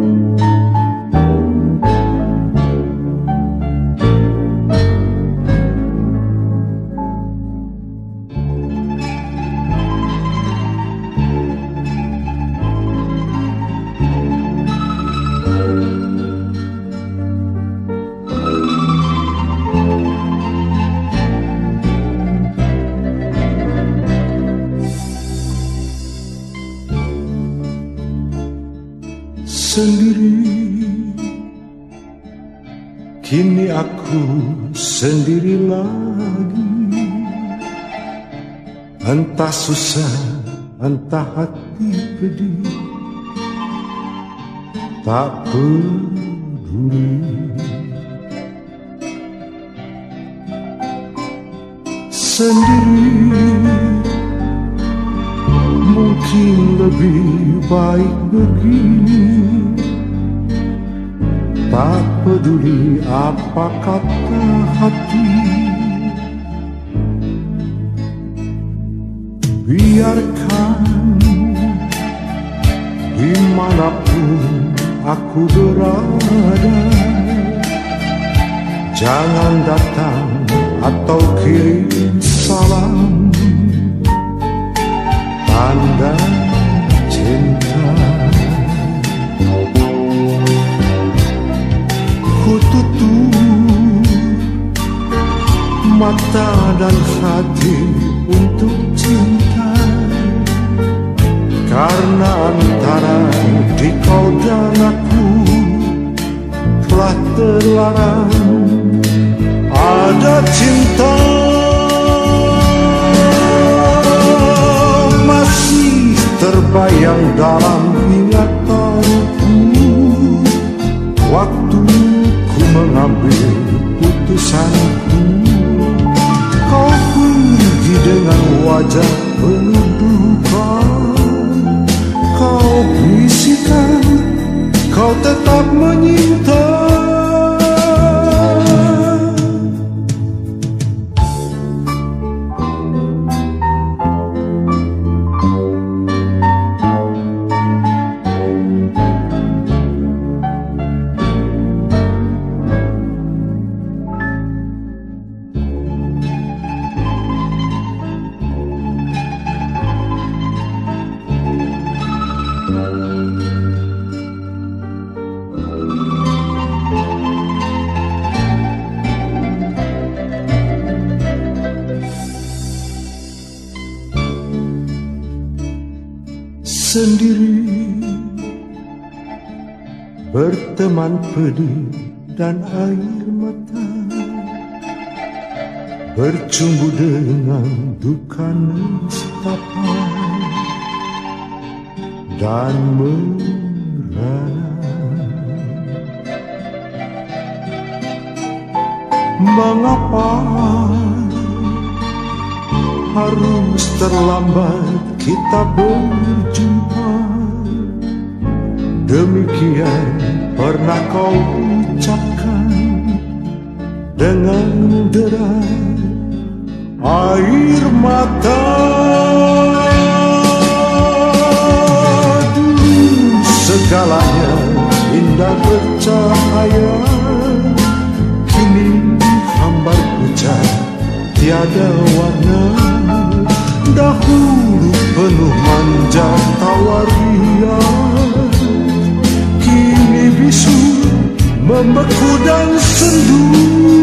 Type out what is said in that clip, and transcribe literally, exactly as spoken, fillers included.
Sendiri, kini aku sendiri lagi. Entah susah, entah hati pedih, tak peduli. Sendiri, mungkin lebih baik begini. Tak peduli apa kata hati, biarkan dimanapun aku berada. Jangan datang atau kirim salam tanda cinta. Ku tutup mata dan hati untuk cinta, karena antara dikau dan aku telah terlarang ada cinta. Masih terbayang dalam ingatanku waktu ku mengambil putusanku. Kau pergi dengan wajah penuh duka. Kau bisikan kau tetap menyinta. Sendiri, berteman pedih dan air mata, bercumbu dengan duka nestapa dan merana. Mengapa harus terlambat kita berjumpa? Demikian pernah kau ucapkan dengan derai air mata. Dulu segalanya indah bercahaya, kini hambar pucat tiada warna. Dahulu penuh manja tawar riang, kini bisu membeku dan sendu.